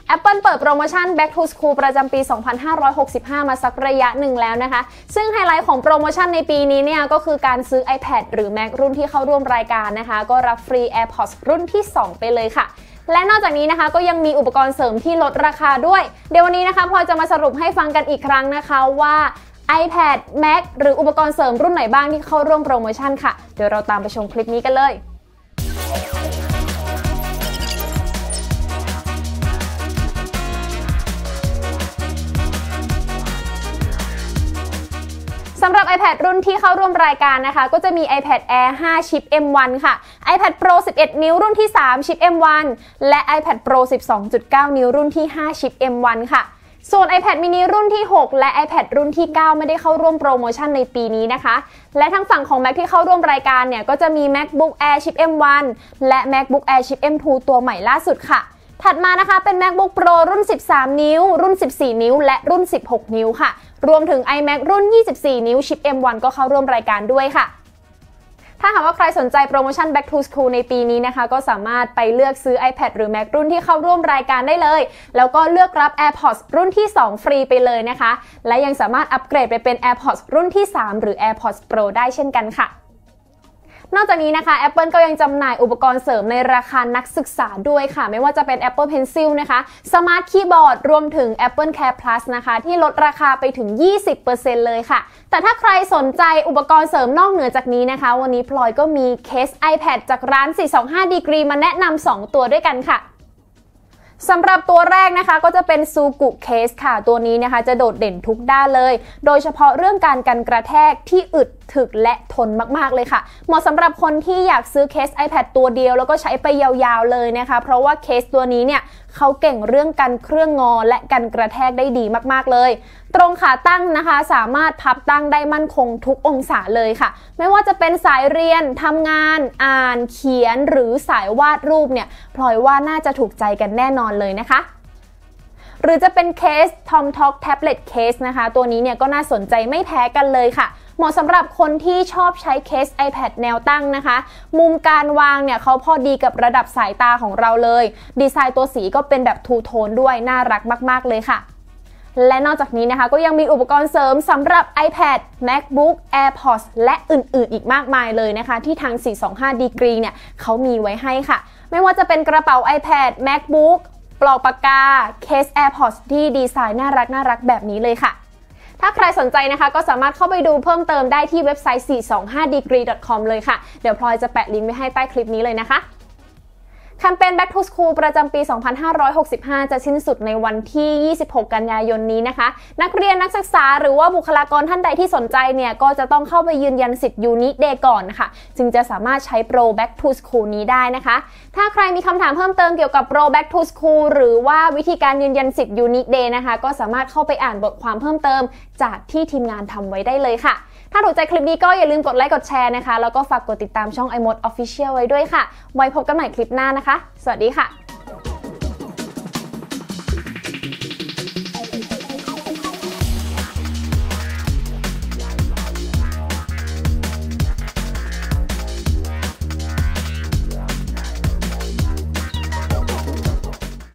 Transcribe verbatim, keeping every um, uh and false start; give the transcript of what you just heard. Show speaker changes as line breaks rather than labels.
Apple เปิดโปรโมชั่น Back to School ประจำปี สองพันห้าร้อยหกสิบห้า มาสักระยะหนึ่งแล้วนะคะซึ่งไฮไลท์ของโปรโมชั่นในปีนี้เนี่ยก็คือการซื้อ iPad หรือ Mac รุ่นที่เข้าร่วมรายการนะคะก็รับฟรี AirPods รุ่นที่สองไปเลยค่ะและนอกจากนี้นะคะก็ยังมีอุปกรณ์เสริมที่ลดราคาด้วยเดี๋ยววันนี้นะคะพลอยจะมาสรุปให้ฟังกันอีกครั้งนะคะว่า iPad Mac หรืออุปกรณ์เสริมรุ่นไหนบ้างที่เข้าร่วมโปรโมชั่นค่ะเดี๋ยวเราตามไปชมคลิปนี้กันเลยสำหรับ iPad รุ่นที่เข้าร่วมรายการนะคะก็จะมี iPad Air ห้า ชิป เอ็ม วัน ค่ะ iPad Pro สิบเอ็ด นิ้วรุ่นที่ สาม ชิป เอ็ม วัน และ iPad Pro สิบสองจุดเก้า นิ้วรุ่นที่ ห้า ชิป เอ็ม วัน ค่ะส่วน iPad mini รุ่นที่ หก และ iPad รุ่นที่ เก้า ไม่ได้เข้าร่วมโปรโมชั่นในปีนี้นะคะและทางฝั่งของ Mac ที่เข้าร่วมรายการเนี่ยก็จะมี MacBook Air ชิป เอ็ม วัน และ MacBook Air ชิป เอ็ม ทู ตัวใหม่ล่าสุดค่ะถัดมานะคะเป็น MacBook Pro รุ่นสิบสามนิ้วรุ่นสิบสี่นิ้วและรุ่นสิบหกนิ้วค่ะรวมถึง iMac รุ่นยี่สิบสี่นิ้วชิป เอ็ม วัน ก็เข้าร่วมรายการด้วยค่ะถ้าหากว่าใครสนใจโปรโมชั่น Back to School ในปีนี้นะคะก็สามารถไปเลือกซื้อ iPad หรือ Mac รุ่นที่เข้าร่วมรายการได้เลยแล้วก็เลือกรับ AirPods รุ่นที่สองฟรีไปเลยนะคะและยังสามารถอัปเกรดไปเป็น AirPods รุ่นที่สามหรือ AirPods Pro ได้เช่นกันค่ะนอกจากนี้นะคะ Apple ก็ยังจำหน่ายอุปกรณ์เสริมในราคานักศึกษาด้วยค่ะไม่ว่าจะเป็น Apple Pencil นะคะ Smart Keyboard รวมถึง Apple Care Plus นะคะที่ลดราคาไปถึง ยี่สิบเปอร์เซ็นต์ เลยค่ะแต่ถ้าใครสนใจอุปกรณ์เสริมนอกเหนือจากนี้นะคะวันนี้พลอยก็มีเคส iPad จากร้าน สี่สองห้า Degree มาแนะนำสองตัวด้วยกันค่ะสำหรับตัวแรกนะคะก็จะเป็นซูกุเคสค่ะตัวนี้นะคะจะโดดเด่นทุกด้านเลยโดยเฉพาะเรื่องการกันกระแทกที่อึดถึกและทนมากๆเลยค่ะเหมาะสำหรับคนที่อยากซื้อเคส iPad ตัวเดียวแล้วก็ใช้ไปยาวๆเลยนะคะเพราะว่าเคสตัวนี้เนี่ยเขาเก่งเรื่องกันเครื่องงอและกันกระแทกได้ดีมากๆเลยตรงขาตั้งนะคะสามารถพับตั้งได้มั่นคงทุกองศาเลยค่ะไม่ว่าจะเป็นสายเรียนทำงานอ่านเขียนหรือสายวาดรูปเนี่ยพลอยว่าน่าจะถูกใจกันแน่นอนเลยนะคะหรือจะเป็นเคส Tomtalk Tablet Case นะคะตัวนี้เนี่ยก็น่าสนใจไม่แพ้กันเลยค่ะเหมาะสำหรับคนที่ชอบใช้เคส iPad แนวตั้งนะคะมุมการวางเนี่ยเขาพอดีกับระดับสายตาของเราเลยดีไซน์ตัวสีก็เป็นแบบทูโทนด้วยน่ารักมากๆเลยค่ะและนอกจากนี้นะคะก็ยังมีอุปกรณ์เสริมสำหรับ iPad MacBook AirPods และอื่นๆอีกมากมายเลยนะคะที่ทาง สี่สองห้า Degree เนี่ยเขามีไว้ให้ค่ะไม่ว่าจะเป็นกระเป๋า iPad MacBook ปลอกปากกาเคส AirPods ที่ดีไซน์น่ารักน่ารักแบบนี้เลยค่ะถ้าใครสนใจนะคะก็สามารถเข้าไปดูเพิ่มเติมได้ที่เว็บไซต์ สี่สองห้า ดีกรี ดอท คอม เลยค่ะเดี๋ยวพลอยจะแปะลิงก์ไว้ให้ใต้คลิปนี้เลยนะคะแคมเปญ Back to School ประจำปี สองพันห้าร้อยหกสิบห้า จะสิ้นสุดในวันที่ ยี่สิบหก กันยายนนี้นะคะนักเรียนนักศึกษาหรือว่าบุคลากรท่านใดที่สนใจเนี่ยก็จะต้องเข้าไปยืนยันสิทธิ์ Unique Day ก่อนนะคะจึงจะสามารถใช้โปร Back to School นี้ได้นะคะถ้าใครมีคำถามเพิ่มเติมเกี่ยวกับโปร Back to School หรือว่าวิธีการยืนยันสิทธิ์ Unique Day นะคะก็สามารถเข้าไปอ่านบทความเพิ่มเติมจากที่ทีมงานทำไว้ได้เลยค่ะถ้าถูกใจคลิปนี้ก็อย่าลืมกดไลค์กดแชร์นะคะแล้วก็ฝากกดติดตามช่อง iMode Official ไว้ด้วยค่ะไว้พบกันใหม่คลิปหน้านะคะสวัสดีค่ะ